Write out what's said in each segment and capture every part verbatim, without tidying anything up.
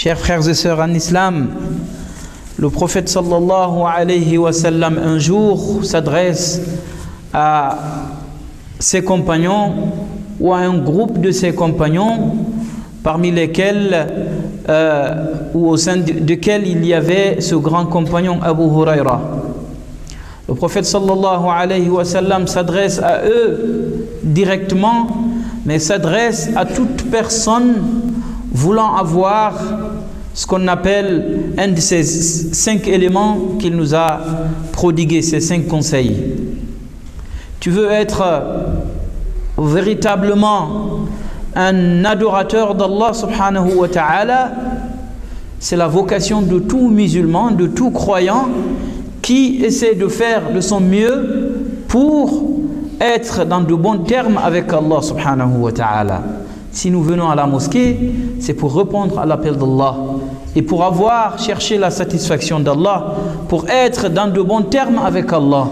Chers frères et sœurs en islam, le prophète sallallahu alayhi wa sallam un jour s'adresse à ses compagnons ou à un groupe de ses compagnons parmi lesquels euh, ou au sein duquel il y avait ce grand compagnon Abu Huraira. Le prophète sallallahu alayhi wa sallam s'adresse à eux directement, mais s'adresse à toute personne voulant avoir ce qu'on appelle un de ces cinq éléments qu'il nous a prodigués, ces cinq conseils. Tu veux être véritablement un adorateur d'Allah subhanahu wa ta'ala, c'est la vocation de tout musulman, de tout croyant qui essaie de faire de son mieux pour être dans de bons termes avec Allah subhanahu wa ta'ala. Si nous venons à la mosquée, c'est pour répondre à l'appel d'Allah et pour avoir cherché la satisfaction d'Allah, pour être dans de bons termes avec Allah.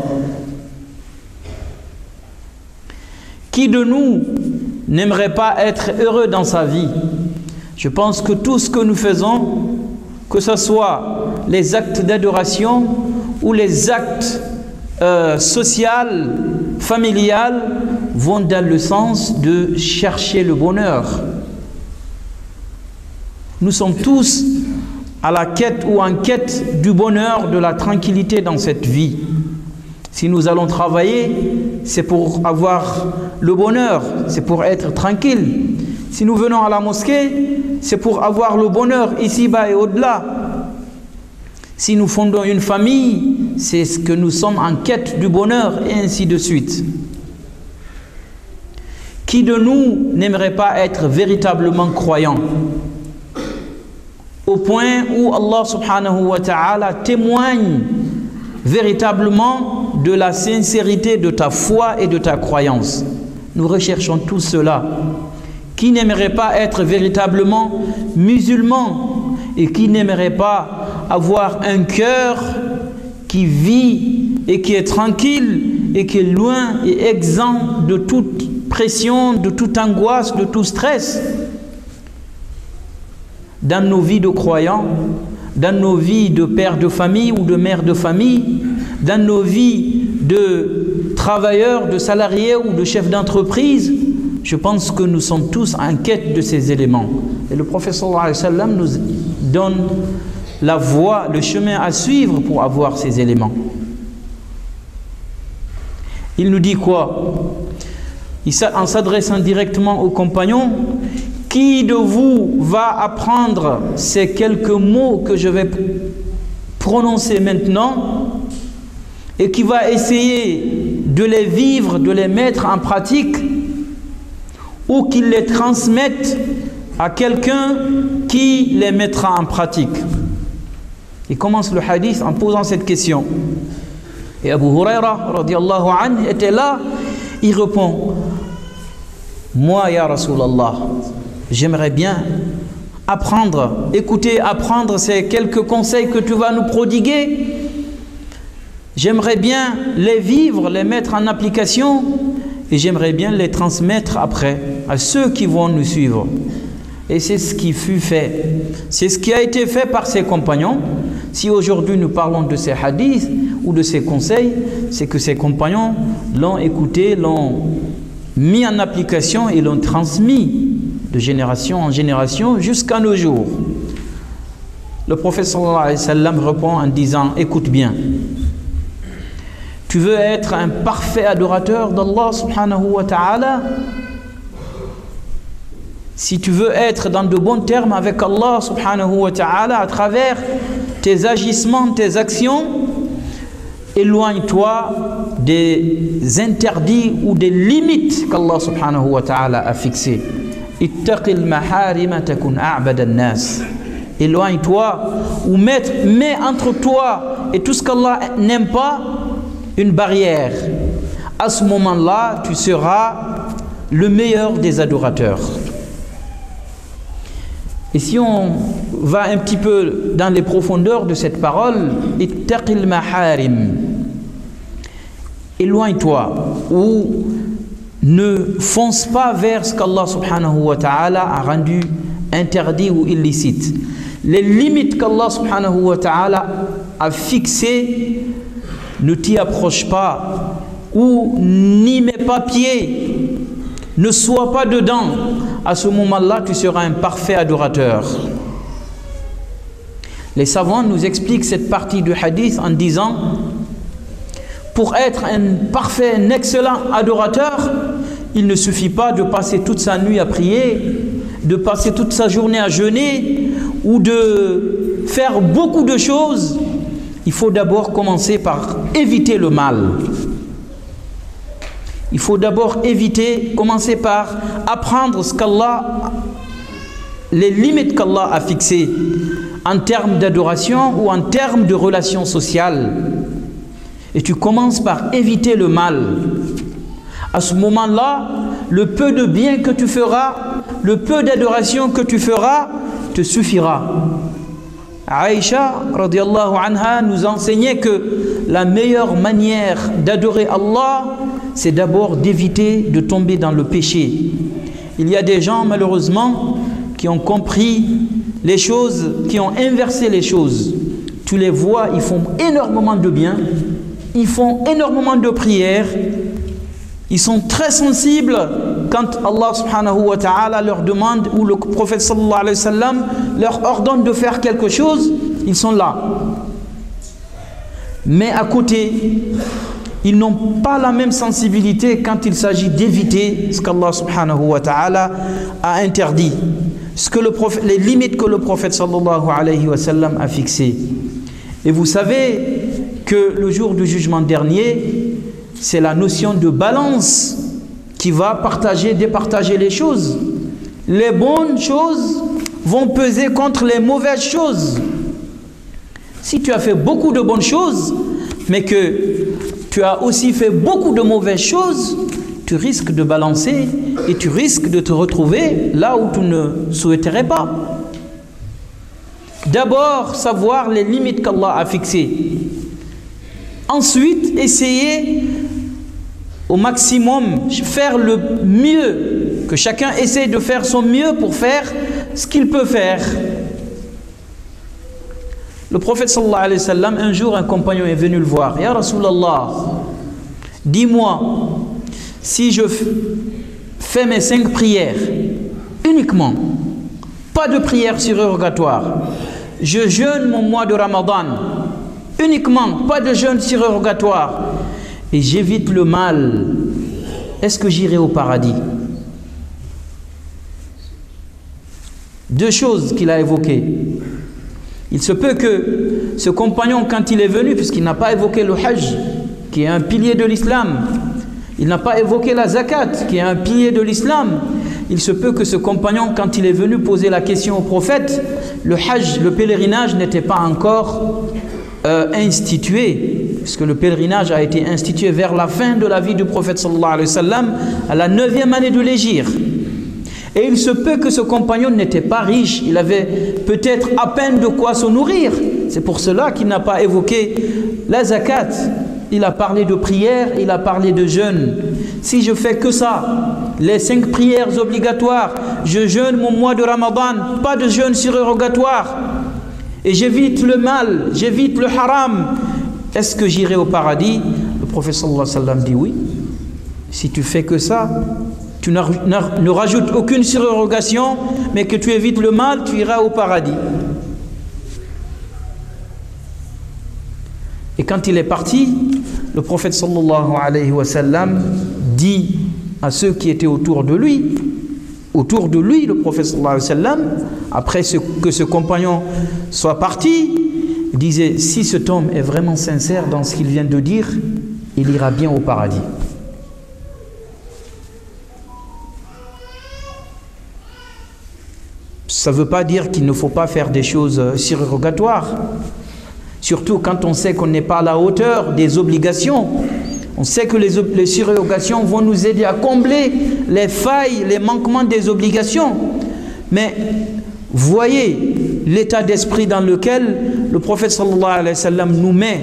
Qui de nous n'aimerait pas être heureux dans sa vie? Je pense que tout ce que nous faisons, que ce soit les actes d'adoration ou les actes euh, sociaux, familiaux, vont dans le sens de chercher le bonheur. Nous sommes tous à la quête ou en quête du bonheur, de la tranquillité dans cette vie. Si nous allons travailler, c'est pour avoir le bonheur, c'est pour être tranquille. Si nous venons à la mosquée, c'est pour avoir le bonheur ici-bas et au-delà. Si nous fondons une famille, c'est ce que nous sommes en quête du bonheur et ainsi de suite. Qui de nous n'aimerait pas être véritablement croyant? Au point où Allah subhanahu wa ta'ala témoigne véritablement de la sincérité de ta foi et de ta croyance. Nous recherchons tout cela. Qui n'aimerait pas être véritablement musulman et qui n'aimerait pas avoir un cœur qui vit et qui est tranquille et qui est loin et exempt de toute pression, de toute angoisse, de tout stress? Dans nos vies de croyants, dans nos vies de pères de famille ou de mères de famille, dans nos vies de travailleurs, de salariés ou de chefs d'entreprise, je pense que nous sommes tous en quête de ces éléments. Et le prophète sallallahu alayhi wa sallam nous donne la voie, le chemin à suivre pour avoir ces éléments. Il nous dit quoi? En s'adressant directement aux compagnons, qui de vous va apprendre ces quelques mots que je vais prononcer maintenant et qui va essayer de les vivre, de les mettre en pratique, ou qu'il les transmette à quelqu'un qui les mettra en pratique? Il commence le hadith en posant cette question. Et Abu Huraira radiallahu anhu était là, il répond: moi, ya Rasulallah, j'aimerais bien apprendre, écouter, apprendre ces quelques conseils que tu vas nous prodiguer. J'aimerais bien les vivre, les mettre en application et j'aimerais bien les transmettre après à ceux qui vont nous suivre. Et c'est ce qui fut fait. C'est ce qui a été fait par ses compagnons. Si aujourd'hui nous parlons de ces hadiths ou de ces conseils, c'est que ses compagnons l'ont écouté, l'ont mis en application et l'ont transmis de génération en génération jusqu'à nos jours. Le prophète sallallahu alayhi wa sallam répond en disant: écoute bien, tu veux être un parfait adorateur d'Allah subhanahu wa ta'ala? Si tu veux être dans de bons termes avec Allah subhanahu wa ta'ala à travers tes agissements, tes actions, éloigne-toi des interdits ou des limites qu'Allah subhanahu wa ta'ala a fixées. Ittaqil maharima takun a'bada an-nas. Éloigne-toi ou mets, mets entre toi et tout ce qu'Allah n'aime pas une barrière. À ce moment-là, tu seras le meilleur des adorateurs. Et si on va un petit peu dans les profondeurs de cette parole, ittaqil maharim, éloigne-toi ou ne fonce pas vers ce qu'Allah subhanahu wa ta'ala a rendu interdit ou illicite. les limites qu'Allah subhanahu wa ta'ala a fixées, ne t'y approche pas ou n'y mets pas pied, ne sois pas dedans. À ce moment-là, tu seras un parfait adorateur. Les savants nous expliquent cette partie du hadith en disant: pour être un parfait, un excellent adorateur, il ne suffit pas de passer toute sa nuit à prier, de passer toute sa journée à jeûner ou de faire beaucoup de choses. Il faut d'abord commencer par éviter le mal. Il faut d'abord éviter, commencer par apprendre ce qu'Allah, les limites qu'Allah a fixées en termes d'adoration ou en termes de relations sociales. Et tu commences par éviter le mal. À ce moment-là, le peu de bien que tu feras, le peu d'adoration que tu feras, te suffira. Aïcha, radiyallahu anha, nous enseignait que la meilleure manière d'adorer Allah, c'est d'abord d'éviter de tomber dans le péché. Il y a des gens, malheureusement, qui ont compris les choses, qui ont inversé les choses. Tu les vois, ils font énormément de bien, ils font énormément de prières, ils sont très sensibles quand Allah subhanahu wa ta'ala leur demande, ou le prophète sallallahu alayhi wa sallam leur ordonne de faire quelque chose, ils sont là. Mais à côté, ils n'ont pas la même sensibilité quand il s'agit d'éviter ce qu'Allah subhanahu wa ta'ala a interdit, ce que le prophète, les limites que le prophète sallallahu alayhi wa sallam a fixées. Et vous savez que le jour du jugement dernier, c'est la notion de balance qui va partager, départager les choses. Les bonnes choses vont peser contre les mauvaises choses. Si tu as fait beaucoup de bonnes choses, mais que tu as aussi fait beaucoup de mauvaises choses, tu risques de balancer et tu risques de te retrouver là où tu ne souhaiterais pas. D'abord, savoir les limites qu'Allah a fixées. Ensuite, essayer au maximum, faire le mieux, que chacun essaie de faire son mieux pour faire ce qu'il peut faire. Le prophète sallallahu alayhi wa sallam, un jour un compagnon est venu le voir. Ya Rasulallah, dis-moi, si je fais mes cinq prières uniquement, pas de prières surérogatoires, je jeûne mon mois de Ramadan uniquement, pas de jeûne surrogatoire, et j'évite le mal, est-ce que j'irai au paradis? Deux choses qu'il a évoquées. Il se peut que ce compagnon, quand il est venu, puisqu'il n'a pas évoqué le hajj, qui est un pilier de l'islam, il n'a pas évoqué la zakat, qui est un pilier de l'islam, il se peut que ce compagnon, quand il est venu poser la question au prophète, le hajj, le pèlerinage n'était pas encore euh, institué, puisque le pèlerinage a été institué vers la fin de la vie du prophète sallallahu alayhi wa sallam, à la neuvième année de l'hégire. Et il se peut que ce compagnon n'était pas riche, il avait peut-être à peine de quoi se nourrir. C'est pour cela qu'il n'a pas évoqué la zakat. Il a parlé de prière, il a parlé de jeûne. Si je fais que ça, les cinq prières obligatoires, je jeûne mon mois de Ramadan, pas de jeûne surérogatoire, et j'évite le mal, j'évite le haram, est-ce que j'irai au paradis? Le prophète sallallahu alayhi wa sallam dit oui. Si tu fais que ça, tu ne rajoutes aucune surérogation, mais que tu évites le mal, tu iras au paradis. Et quand il est parti, le prophète sallallahu alayhi wa sallam dit à ceux qui étaient autour de lui, autour de lui, le prophète sallallahu alayhi wa sallam, après ce, que ce compagnon soit parti, il disait, si cet homme est vraiment sincère dans ce qu'il vient de dire, il ira bien au paradis. Ça ne veut pas dire qu'il ne faut pas faire des choses surérogatoires. Surtout quand on sait qu'on n'est pas à la hauteur des obligations. On sait que les, les surérogations vont nous aider à combler les failles, les manquements des obligations. Mais voyez l'état d'esprit dans lequel le prophète sallallahu alayhi wa sallam nous met.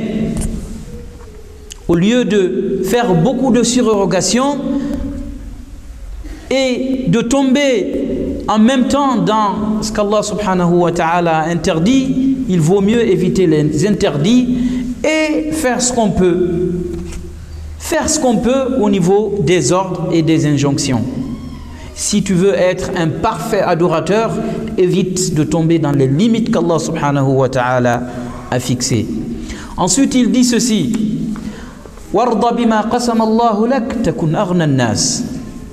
Au lieu de faire beaucoup de surérogations et de tomber en même temps dans ce qu'Allah subhanahu wa ta'ala a interdit, il vaut mieux éviter les interdits et faire ce qu'on peut. Faire ce qu'on peut au niveau des ordres et des injonctions. Si tu veux être un parfait adorateur, évite de tomber dans les limites qu'Allah subhanahu wa ta'ala a fixées. Ensuite, il dit ceci. Warda bima qasama Allahu lak takun aghna an-nas.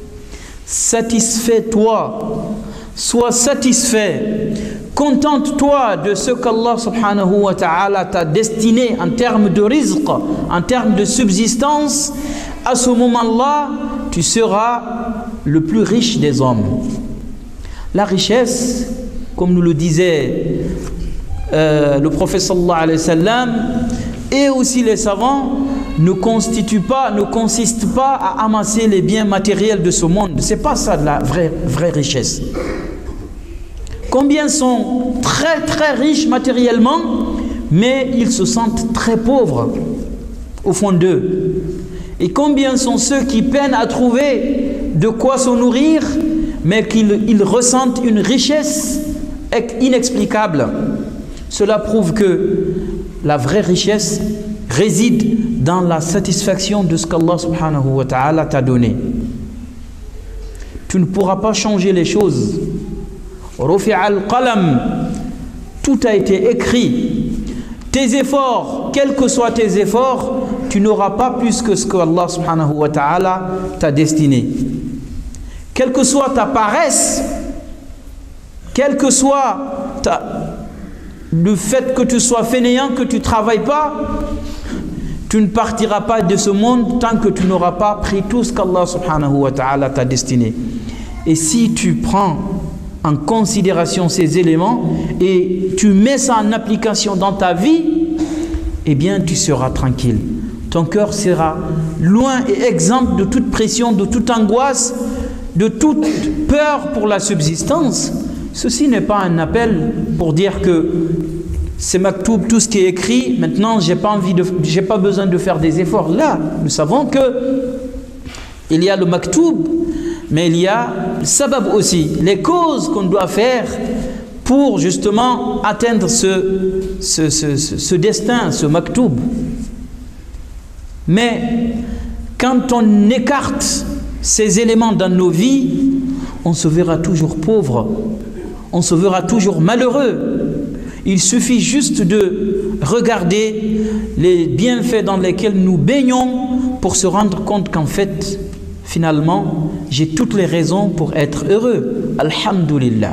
Satisfais-toi, sois satisfait, contente-toi de ce qu'Allah subhanahu wa ta'ala t'a destiné en termes de rizq, en termes de subsistance. À ce moment-là, tu seras le plus riche des hommes. La richesse, comme nous le disait euh, le prophète sallallahu alayhi wa sallam et aussi les savants, ne constitue pas, ne consiste pas à amasser les biens matériels de ce monde. C'est pas ça de la vraie, vraie richesse. Combien sont très très riches matériellement, mais ils se sentent très pauvres au fond d'eux. Et combien sont ceux qui peinent à trouver de quoi se nourrir, mais qu'ils ils ressentent une richesse inexplicable. Cela prouve que la vraie richesse réside dans la satisfaction de ce qu'Allah subhanahu wa ta'ala t'a donné. Tu ne pourras pas changer les choses. Rufi'a al-qalam, tout a été écrit. Tes efforts, quels que soient tes efforts, tu n'auras pas plus que ce que Allah subhanahu wa ta'ala t'a destiné. Quelle que soit ta paresse, quel que soit ta, le fait que tu sois fainéant, que tu ne travailles pas, tu ne partiras pas de ce monde tant que tu n'auras pas pris tout ce qu'Allah subhanahu wa ta'ala t'a destiné. Et si tu prends en considération ces éléments et tu mets ça en application dans ta vie, eh bien tu seras tranquille. Ton cœur sera loin et exempt de toute pression, de toute angoisse, de toute peur pour la subsistance. Ceci n'est pas un appel pour dire que c'est maktoub, tout ce qui est écrit, maintenant j'ai pas envie de, j'ai pas besoin de faire des efforts. Là, nous savons que il y a le maktoub, mais il y a le sabab aussi, les causes qu'on doit faire pour justement atteindre ce, ce, ce, ce, ce destin, ce maktoub. Mais quand on écarte ces éléments dans nos vies, on se verra toujours pauvre, on se verra toujours malheureux. Il suffit juste de regarder les bienfaits dans lesquels nous baignons pour se rendre compte qu'en fait, finalement, j'ai toutes les raisons pour être heureux. Alhamdulillah.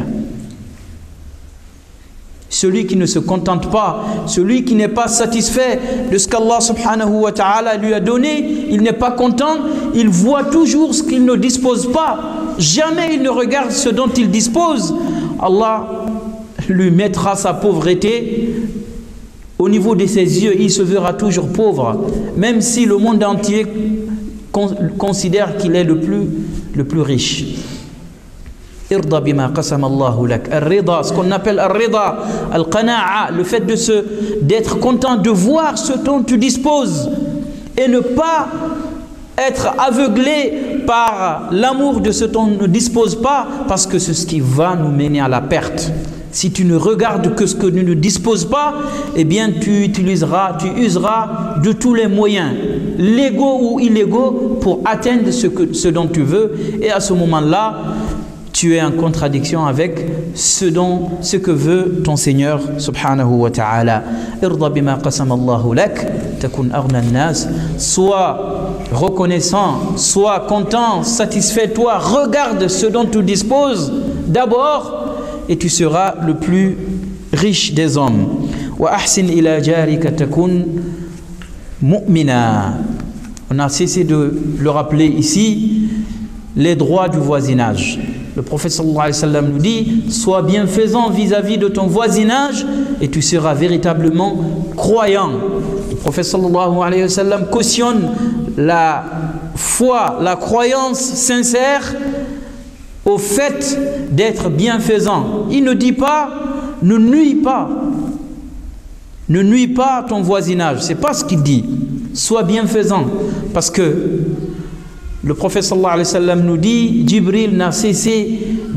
Celui qui ne se contente pas, celui qui n'est pas satisfait de ce qu'Allah subhanahu wa ta'ala lui a donné, il n'est pas content, il voit toujours ce qu'il ne dispose pas. Jamais il ne regarde ce dont il dispose. Allah lui mettra sa pauvreté au niveau de ses yeux, il se verra toujours pauvre, même si le monde entier considère qu'il est le plus, le plus riche. Irda bima qasama Allahu lak. Ar-rida, ce qu'on appelle ar-rida, al-qana'a, le fait de se d'être content de voir ce dont tu disposes et ne pas être aveuglé par l'amour de ce dont on ne dispose pas, parce que c'est ce qui va nous mener à la perte. Si tu ne regardes que ce que tu ne disposes pas, eh bien tu utiliseras, tu useras de tous les moyens, légaux ou illégaux, pour atteindre ce, que, ce dont tu veux. Et à ce moment-là, tu es en contradiction avec ce, dont, ce que veut ton Seigneur subhanahu wa ta'ala. Irda bima qasama Allahu lak takun aghna an-nas. Sois reconnaissant, sois content, satisfais-toi, regarde ce dont tu disposes d'abord et tu seras le plus riche des hommes. Wa ahsin ila jarika takun mu'mina. On a cessé de le rappeler ici, les droits du voisinage. Le prophète sallallahu alayhi wa sallam nous dit, sois bienfaisant vis-à-vis de ton voisinage et tu seras véritablement croyant. Le prophète sallallahu alayhi wa sallam cautionne la foi, la croyance sincère au fait d'être bienfaisant. Il ne dit pas, ne nuis pas. Ne nuis pas à ton voisinage. C'est pas ce qu'il dit. Sois bienfaisant. Parce que le prophète sallallahu alayhi wa sallam nous dit, Jibril n'a cessé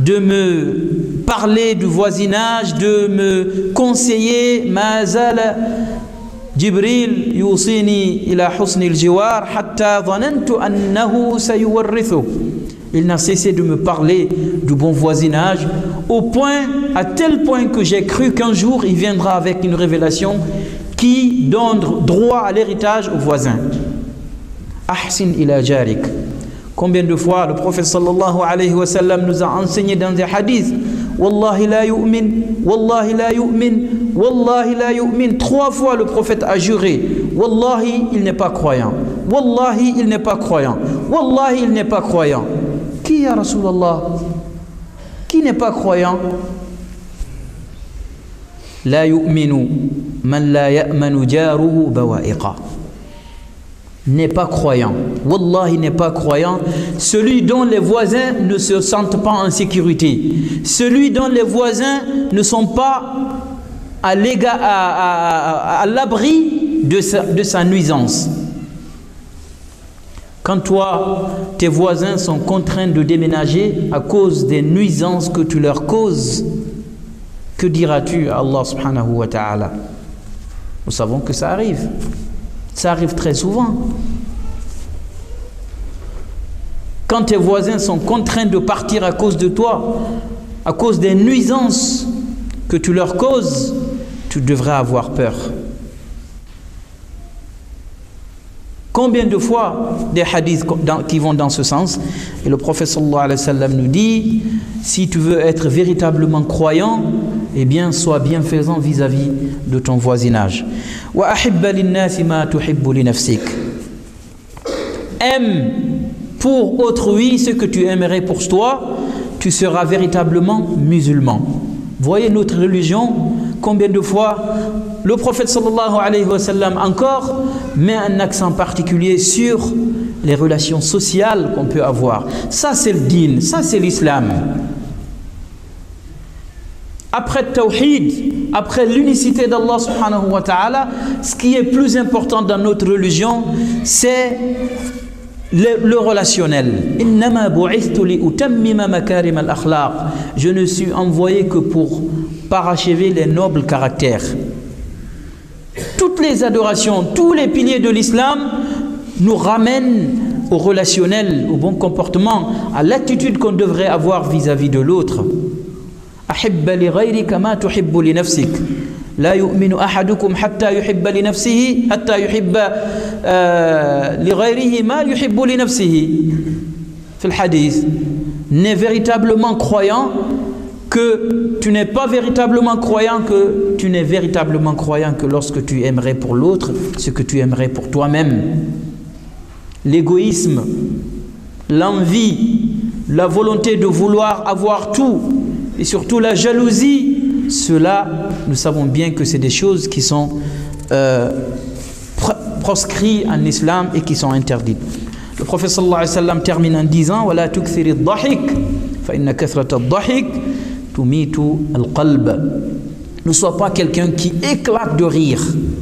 de me parler du voisinage, de me conseiller. Ma zala Jibril yusini ila husni al-jiwar hatta dhanantu annahu sayuwarrithu. Il n'a cessé de me parler du bon voisinage, au point, à tel point que j'ai cru qu'un jour il viendra avec une révélation qui donne droit à l'héritage au voisin. Ahsin ila jarik. Combien de fois le prophète sallallahu alayhi wa sallam nous a enseigné dans des hadiths: Wallahi la yu'min, Wallahi la yu'min, Wallahi la yu'min. Trois fois le prophète a juré: Wallahi, il n'est pas croyant. Wallahi, il n'est pas croyant. Wallahi, il n'est pas croyant. Qui ya Rasulallah? Qui n'est pas croyant? La yu'minu man la ya'manu jaruhu bawa'iqa. N'est pas croyant. Wallahi n'est pas croyant. Celui dont les voisins ne se sentent pas en sécurité. Celui dont les voisins ne sont pas à l'égard, à, à, à, à l'abri de sa, de sa nuisance. Quand toi, tes voisins sont contraints de déménager à cause des nuisances que tu leur causes, que diras-tu à Allah subhanahu wa ta'ala? Nous savons que ça arrive. Ça arrive très souvent. Quand tes voisins sont contraints de partir à cause de toi, à cause des nuisances que tu leur causes, tu devrais avoir peur. Combien de fois des hadiths qui vont dans ce sens? Et le prophète sallallahu alayhi wa sallam nous dit: si tu veux être véritablement croyant, eh bien sois bienfaisant vis-à-vis de ton voisinage. Wa ahibba linnasi ma tuhibbu li nafsik. Aime pour autrui ce que tu aimerais pour toi, tu seras véritablement musulman. Voyez notre religion, combien de fois le prophète sallallahu alayhi wa sallam encore met un accent particulier sur les relations sociales qu'on peut avoir. Ça c'est le din, ça c'est l'islam. Après le tawhid, après l'unicité d'Allah subhanahu wa ta'ala, ce qui est plus important dans notre religion, c'est le, le relationnel. Je ne suis envoyé que pour parachever les nobles caractères. Toutes les adorations, tous les piliers de l'islam nous ramènent au relationnel, au bon comportement, à l'attitude qu'on devrait avoir vis-à-vis de l'autre. أحب لغيرك ما تحب لنفسك لا يؤمن أحدكم حتى يحب لنفسه حتى يحب لغيره ما يحب لنفسه في الحديث. N'est véritablement croyant que tu n'es pas véritablement croyant que tu n'es véritablement croyant que lorsque tu aimerais pour l'autre ce que tu aimerais pour toi-même. L'égoïsme, l'envie, la volonté de vouloir avoir tout, et surtout la jalousie, cela, nous savons bien que c'est des choses qui sont euh, proscrites en islam et qui sont interdites. Le prophète sallallahu alayhi wa sallam termine en disant: وَلَا تُكْثِرِ الضَّحِكَ فَإِنَّ كَثْرَةَ الضَّحِكِ تُمِيتُ الْقَلْبَ. Ne sois pas quelqu'un qui éclate de rire.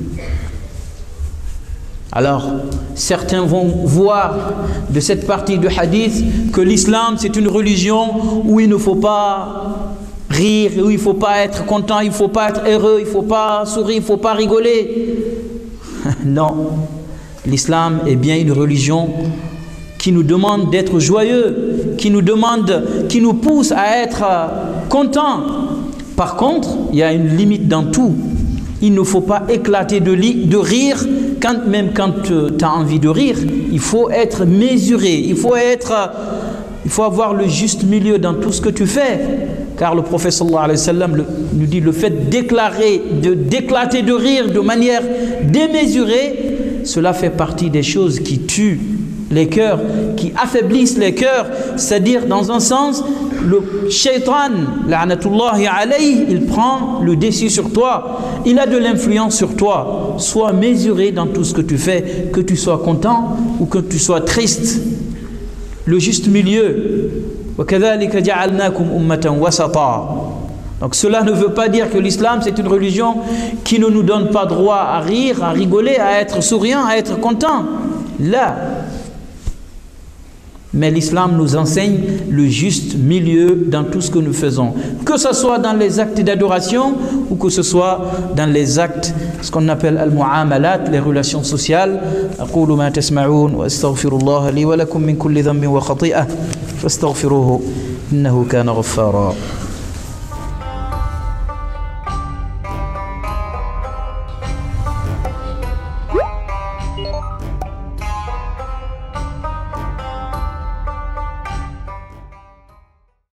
Alors, certains vont voir de cette partie du hadith que l'islam c'est une religion où il ne faut pas rire, où il ne faut pas être content, il ne faut pas être heureux, il ne faut pas sourire, il ne faut pas rigoler. Non, l'islam est bien une religion qui nous demande d'être joyeux, qui nous demande, qui nous pousse à être contents. Par contre, il y a une limite dans tout. Il ne faut pas éclater de, de rire, quand, même quand tu as envie de rire. Il faut être mesuré, il faut, être, il faut avoir le juste milieu dans tout ce que tu fais. Car le prophète sallallahu alayhi wa sallam nous dit: le fait d'éclater de, d'éclater de rire de manière démesurée, cela fait partie des choses qui tuent les cœurs, qui affaiblissent les cœurs. C'est-à-dire, dans un sens, le shaitan, la'natullahi alayhi, il prend le dessus sur toi. Il a de l'influence sur toi. Sois mesuré dans tout ce que tu fais, que tu sois content ou que tu sois triste. Le juste milieu. وَكَذَلِكَ جَعَلْنَاكُمْ أُمَّةً وَسَطًا. Donc cela ne veut pas dire que l'islam c'est une religion qui ne nous donne pas droit à rire, à rigoler, à être souriant, à être content. Là. Mais l'islam nous enseigne le juste milieu dans tout ce que nous faisons. Que ce soit dans les actes d'adoration ou que ce soit dans les actes, ce qu'on appelle al-mu'amalat, les relations sociales. أقول ما تسمعون وأستغفر الله لي ولكم من كل ذنب وخطيئة فاستغفروه إنه كان غفارا.